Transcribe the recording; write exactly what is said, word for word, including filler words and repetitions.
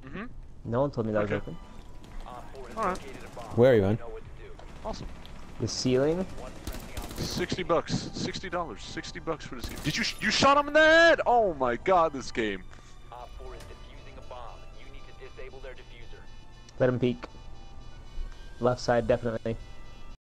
Mm-hmm. No one told me that Okay. was open. Alright. Where are you, man? Awesome. The ceiling? Sixty bucks. Sixty dollars. Sixty bucks for this game. Did you sh you shot him in the head? Oh my god, this game. Op four is defusing a bomb. You need to disable their diffuser. Let him peek. Left side, definitely.